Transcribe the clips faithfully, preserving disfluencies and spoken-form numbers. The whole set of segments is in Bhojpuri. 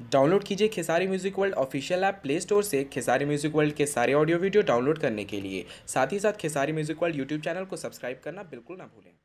डाउनलोड कीजिए Khesari music world official app play store से खेसारी म्यूजिक वर्ल्ड के सारे ऑडियो वीडियो डाउनलोड करने के लिए। साथ ही साथ Khesari music world YouTube channel को सब्सक्राइब करना बिल्कुल ना भूलें।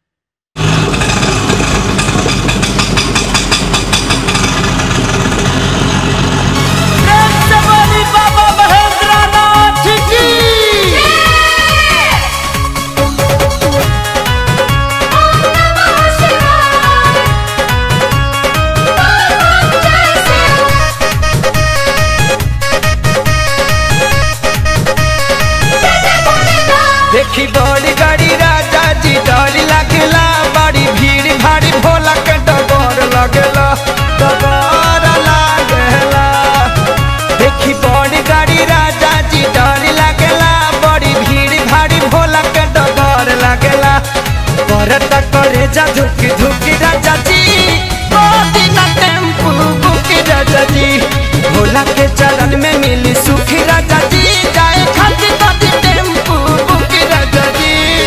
देखी बड़ी गाड़ी राजा जी डर लगेला, बड़ी भीड़ भारी भोला के डगर लगेला डगर लगेला। देखी बड़ी गाड़ी राजा जी डर लगेला, बड़ी भीड़ भारी भोला के डगर लगेला। करत करे जा धुकी धुकी राजा जी, गोदी ना टेम्पू बुकी राजा जी। भोला के चरण में मिली सुखी राजा जी, जाए खाती खाती टेम्पू बुकी राजा जी।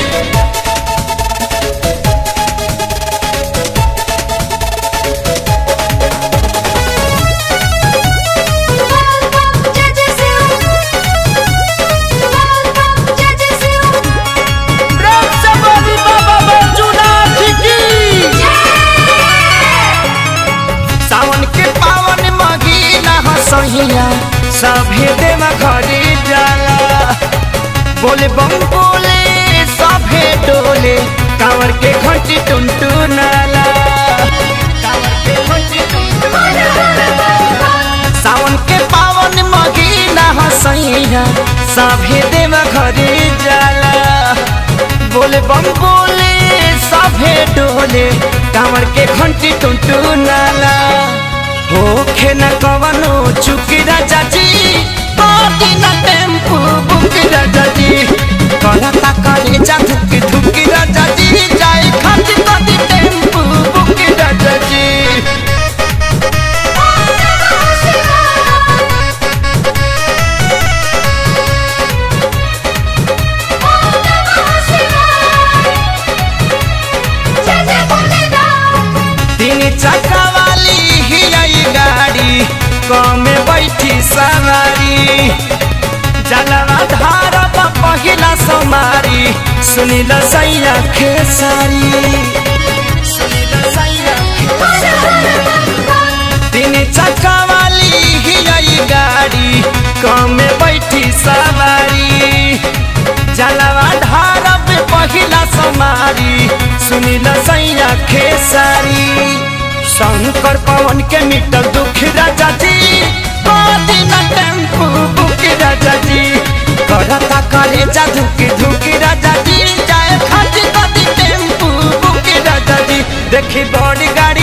सावन के पावन महीना हसहिया सभे देवा घरे जाला। बोले बम बोले सभे डोले, कांवर के घंटी टुनटु नाला। कांवर के घंटी टुनटु नाला। सावन के पावन महीना हसहिया सभे देवा घरे जाला। बोले बम बोले सभे डोले, कांवर के घंटी टुनटु नाला। होखे न कवनो चुकी राजा जी, गोदी न टेम्पू बुकी राजा जी। करता करे जा धुकी धुकी राजा जी, जाए खाती खाती टेम्पू बुकी राजा जी। तीन चक्का वाली ही आई गाड़ी, कमे बैठी सवारी। जलवा धार पहिला समारी, सुनील सैया खेसारी। तीन चक्का वाली ही आई गाड़ी, कमे बैठी सवारी। जलवा धार पहिला समारी, सुनील सैया खेसारी। शंकर पवन के मिटल दुखी राजा जी, गोदी न टेम्पू बुकी राजा जी। करता करे जा धुकी धुकी राजा जी, जाए खाती खाती टेम्पू बुकी राजा जी। देखी बड़ी गाड़ी